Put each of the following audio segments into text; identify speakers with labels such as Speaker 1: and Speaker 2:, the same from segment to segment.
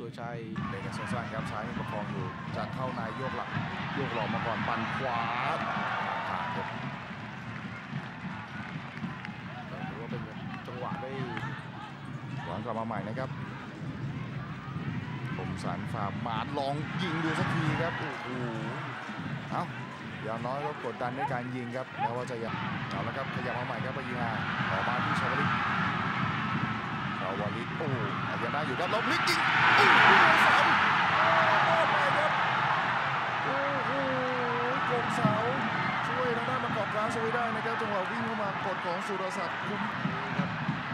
Speaker 1: วชัย
Speaker 2: เล่นกันสั้นๆครับซ้ายประคองอยู่จะเข้าในโยกหลังโยกหลอกมาก่อนปั่นขวาผ่านครับ
Speaker 1: ถือว่าเป็นจังหวะได้
Speaker 2: หวังกลับมาใหม่นะครับคมสันฝ่าหมานลองยิงดูสักทีครับโอ้โหเอาอย่างน้อยก็กดดันในการยิงครับแม้ว่าจะยังเอาละครับขยับมาใหม่ครับไปยิงออกมาที่ชาวลิตโอ้ยังได้อยู่ครับลบลิกยิงโอ้โหเสาไปครับโอ้โหกงเสาช่วยทางด้านมากอบกลางช่วยได้นะครับจังหวะวิ่งเข้ามากดของสุรศักดิ์คุ้ม
Speaker 1: ครับ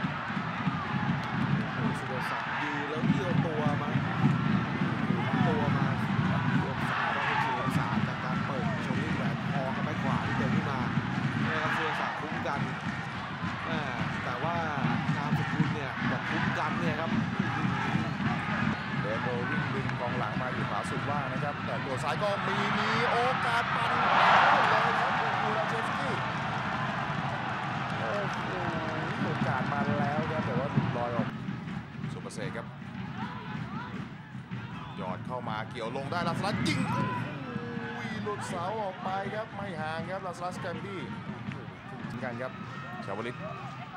Speaker 1: สุรศักดิ์ยืนแล้วเกี่ยวตัวมาเกี่ยวสาแล้วก็คือสาจากการเปิดชมลูกแหวนคอกับไม้ขวาที่เดินขึ้นมานะครับสุรศักดิ์คุ้มกันแต่ว่านามสกุลเนี่ยแบบคุ้มกันเนี่ยครับ
Speaker 2: เดโรวิ่งดึงกองหลังมาอยู่ขวาสุดว่านะครับแต่ตัวซ้ายก็มีโอกาสปั่นเลยครับคูราเชฟสกี้โอ้โหโอกาสมาแล้วครับแต่ว่าหลุดลอยออกสุภเสกครับหยอดเข้ามาเกี่ยวลงได้ลาสลัสยิงหลุดเสาออกไปครับไม่ห่างครับลาสลัสแกมบี้ถึงกันครับชาวลิต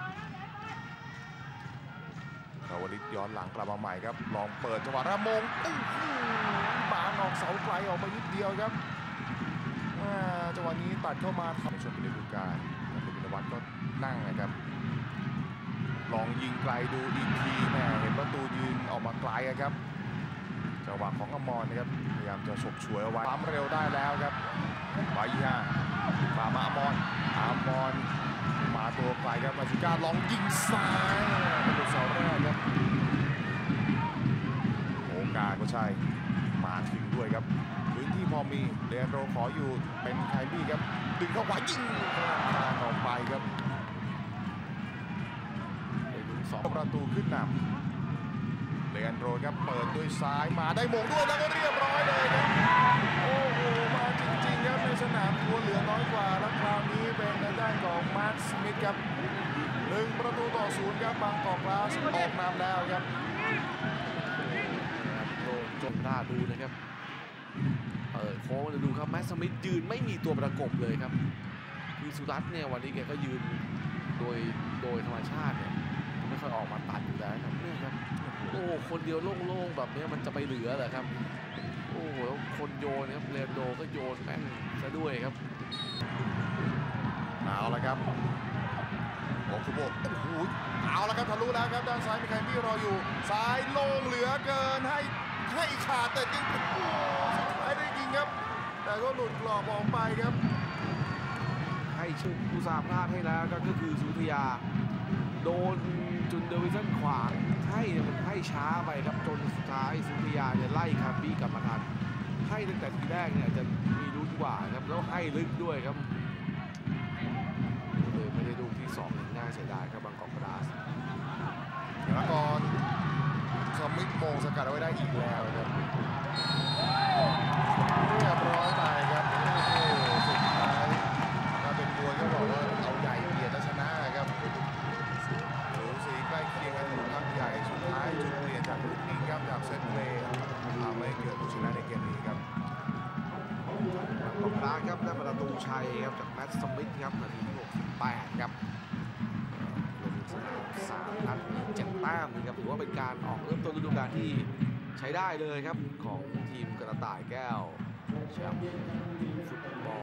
Speaker 2: ย้อนหลังกลับมาใหม่ครับลองเปิดจังหวะระมงบางออกเสาไกลออกไปนิดเดียวครับจังหวะนี้ตัดเข้ามาทำในช่วงฤดูกาลคุณวินวัฒน์ก็นั่งนะครับลองยิงไกลดูอีกทีแม่เห็นประตูยืนออกมาไกลครับจังหวะของอมรนะครับพยายามจะฉกฉวยเอาไว้ปั๊มเร็วได้แล้วครับไปฝ่ามาอมรมาตัวไกลครับมาซิก้าลองยิงซ้ายเป็นเสาแรกครับโอกาสก็ใช่มาถึงด้วยครับพื้นที่พอมีเดนโรขออยู่เป็นไคลี่ครับดึงเข้าขวายิงทางออกไปครับ2 ประตูขึ้นนำเดนโรครับเปิดด้วยซ้ายมาได้มงด้วยแล้วก็เรียบร้อยเลยครับโอ้โหมาจริงๆครับในสนามตัวเหลือน้อยกว่าแล้วคราวนี้เป็นในด้านของมาร์คสมิธครับ1-0ครับบางกอกกลาสออกนำแล้วครับ
Speaker 1: โดนจนน่าดูนะครับโค้งมาดูครับแมตต์สมิธยืนไม่มีตัวประกบเลยครับคือสุรัตน์เนี่ยวันนี้แกก็ยืนโดยธรรมชาติเนี่ยไม่ค่อยออกมาตัดอยู่แล้วครับเนี่ยครับโอ้คนเดียวโล่งๆแบบนี้มันจะไปเหลือเหรอครับโอ้โหแล้วคนโยนครับเรนโดก็โยนแม่งซะด้วยครับ
Speaker 2: เอาละครับโอ้โหเอาละครับทะลุแล้วครับด้านซ้ายมีใครที่รออยู่ซ้ายโล่งเหลือเกินให้ขาดแต่จริงสุดท้ายได้ยิงครับแต่ก็หลุดกรอบออกไปครับ
Speaker 1: ให้ชุดอุตสาหพลาดให้แล้วก็คือสุธิยาโดนจุนเดวิสันขวางมันให้ช้าไปครับจนสุดท้ายสุธิยาเนี่ยไล่คาร์บี้กลับมาทันให้ตั้งแต่ทีแรกเนี่ยจะมีลุ้นกว่าครับแล้วให้ลึกด้วยครับเลยไม่ได้ลูกที่2น่าเสียดายครับบางกอกกลาส
Speaker 2: แล้วก่อนสมิธโมงสกัดเอาไว้ได้อีกแล้วครับเรียบร้อยไปครับโอ้โหสุดท้ายมาเป็นมวยก็บอกว่าเอาใหญ่เกียรติชนะครับสูสีใกล้เคียงกันอยู่ครับใหญ่สุดท้ายจุดเปลี่ยนจากลูกนี้ครับจากเซตเพลย์ทำให้เกิดผู้ชนะในเกมนี้ครับ
Speaker 1: บางกอกกลาสครับได้ประตูชัยครับจากแมตต์สมิธครับนาทีที่68ครับ3 นัด 7 แต้มนะครับถือว่าเป็นการออกเริ่มต้นฤดูกาลที่ใช้ได้เลยครับของทีมกระต่ายแก้วแชมป์ฟุตบอล